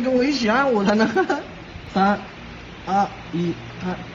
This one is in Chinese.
个危险，我才能3、2、1，看。